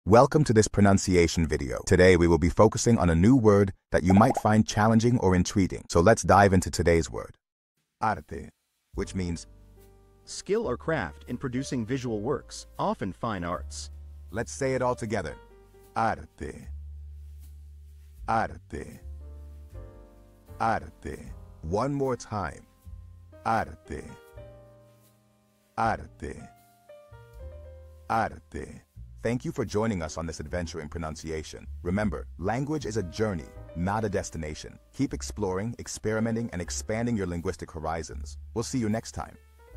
Welcome to this pronunciation video. Today we will be focusing on a new word that you might find challenging or intriguing. So let's dive into today's word. Arte, which means skill or craft in producing visual works, often fine arts. let's say it all together. Arte. Arte. Arte. One more time. Arte. Arte. Arte. Thank you for joining us on this adventure in pronunciation. Remember, language is a journey, not a destination. Keep exploring, experimenting, and expanding your linguistic horizons. We'll see you next time.